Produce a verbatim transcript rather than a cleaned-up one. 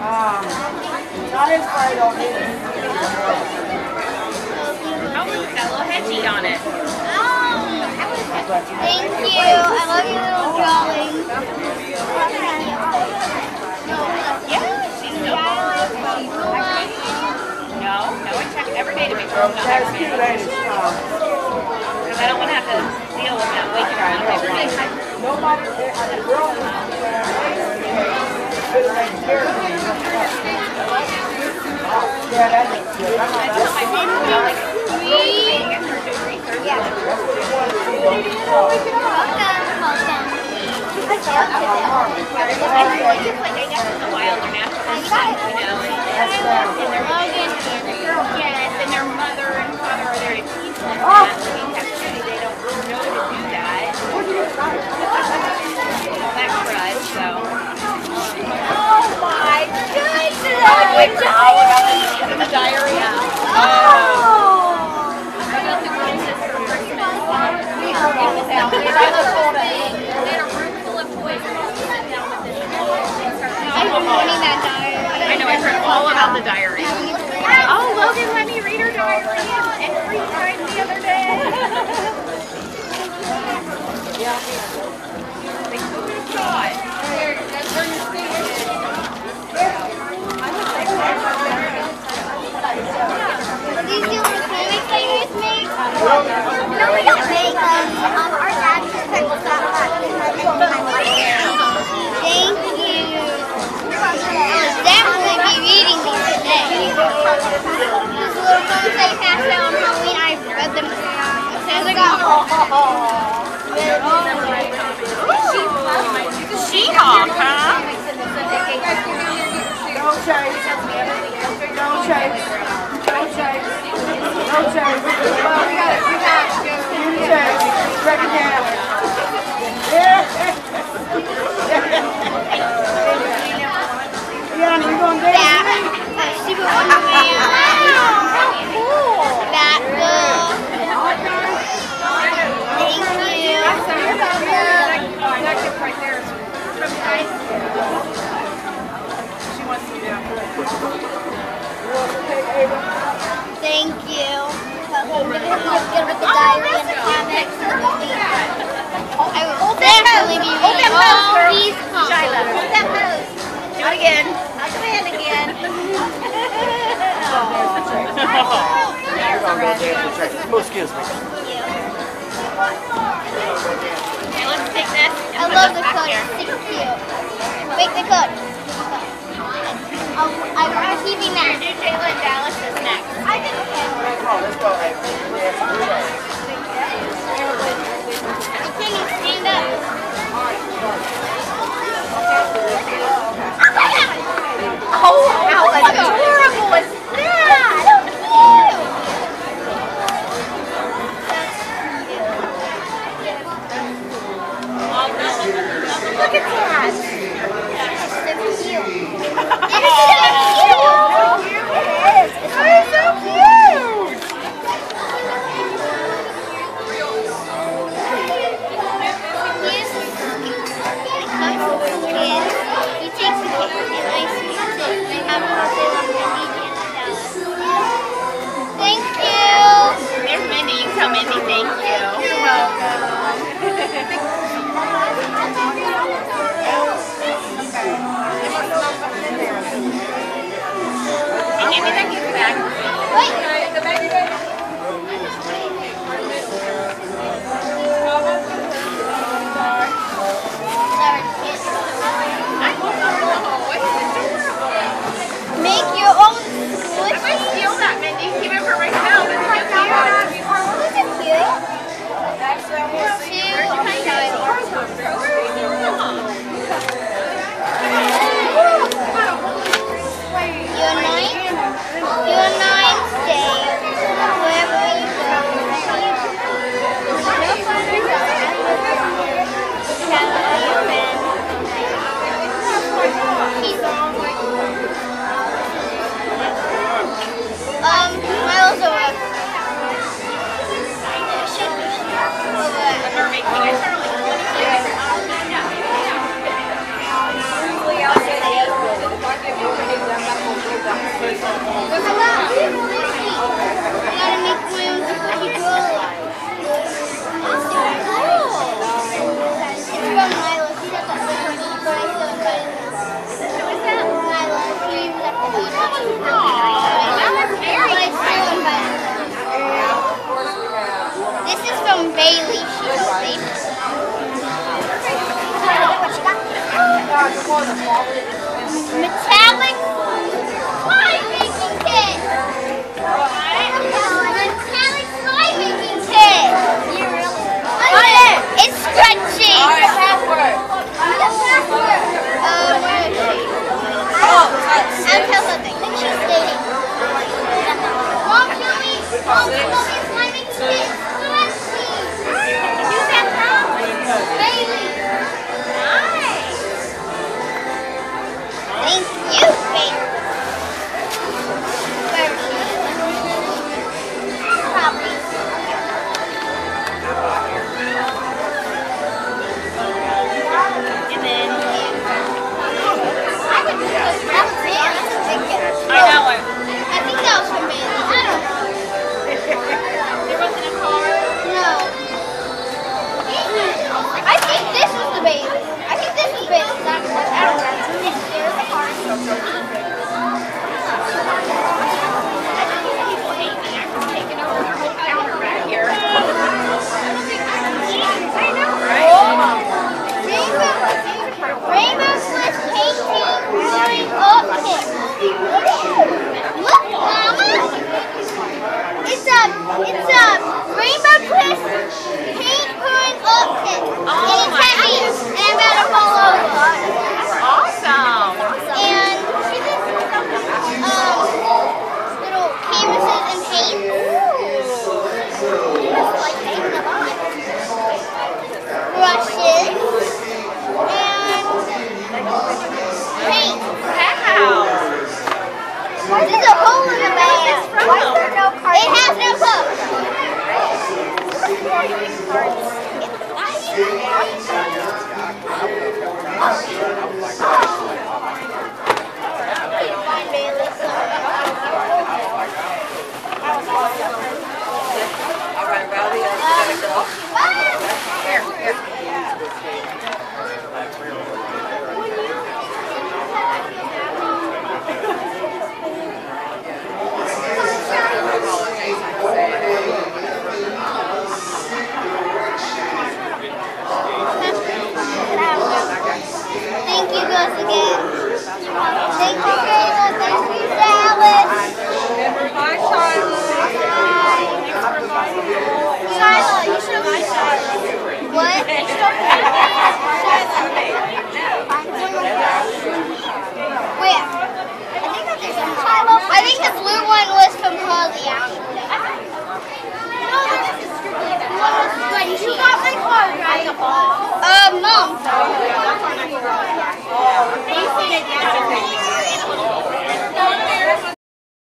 Um, not as far, I don't need it. Oh, look at that little headgie on it. Thank you. I love your little drawing. Yeah, she's still No, no, I check every day to make sure I'm not That's cute, ain't it? because I don't want to have to deal with that waking around every day. Nobody, the girl could have taken care of me. Yeah, that looks good. I tell my mom, I'm like, we get her degree Thursday. Yeah. I feel like it's like I guess in the wild, they're natural instinct, you know, and, and their Logann, yes, and their mother and father are there to teach them that. So in captivity, they don't know to do that. All that crud, so. Oh my goodness! Wait for all about the, the diarrhea. Oh. I got the Christmas for Christmas. We are in the house. They had a room full of toys and all sit down with this. I'm wanting that diary. I know, I heard all about the diary. Oh, Logann let me read her diary and free time the other day. Yeah. Like, who would have thought? These two were comics that you guys make? No, we don't make them. Um, our dad just kind of got that. Thank you. I will definitely be reading these today. These little comics that you passed out on Halloween, I've read them. As I got She-Hulk, huh? Don't chase. Don't chase. Don't chase. Don't chase. Well, we got it. We got it. You chase. Break it down. Yeah. Yeah, we're going to do that. Super Wonder Man. How cool. That book. Thank you. That gift right there is from guys. She wants to be down. Thank you. I'm going to get with the diary and the comics and the movie. I will definitely be reading all these comics. Shiloh, hold that pose. Do it again. I'll come in again. Oh, excuse me. Okay, let's take this. I love the code. It's super cute. Make the code. I'm, I'm keeping that. Do Jayla and Dallas is next. I did okay. Let's go. I can't even stand up. Oh, how adorable is that? Look at that. It's so cute. It is so cute. It is so cute. He takes the cake and I sweet it and I have a birthday love for Mindy and Dallas. Thank you. There's Mindy. You can tell Mindy thank you. You're welcome. And hand me that gift bag. Wait. The bag you got. Make your own What if I steal that, Mindy? Keep it for myself. It's so cute. Look at cute. Your nine, your nine day. Metallic slime making kit. Metallic slime making kit. It's stretchy. Alright, password. What's the password? Um, where is she? Oh, I'll tell something. I think she's dating. Mom, show me. Mom, show me slime making kit. Stretchy. Who's that from? Bailey. Nice. Thank you, baby. Where is she? Probably. And then I would just that's it. That's a big gift. I know it. I think that was from Bailey. I don't know. There wasn't a car. No. I think this was the Bailey. I think this was Bailey. I don't know. There's a car. People hate me. I'm just taking over their whole counter back here. I know, right? Rainbow, Rainbow Swiss painting pouring up kit. Look, Mama. It's a, it's a Rainbow Swiss paint pouring up kit. And it's heavy and about to fall over. Awesome. And um, little canvases and paint. Like painting a lot. Brushes and paint. Wow. There's a hole in the bag. Why is there no card? It has no hook. Find Bailey, so. Alright, Rowdy, I gotta go. Here, here. Thank you guys again. Thank you, Kayla. Thank you, Dallas. Bye, Shiloh. Shiloh, you should be Shiloh. What?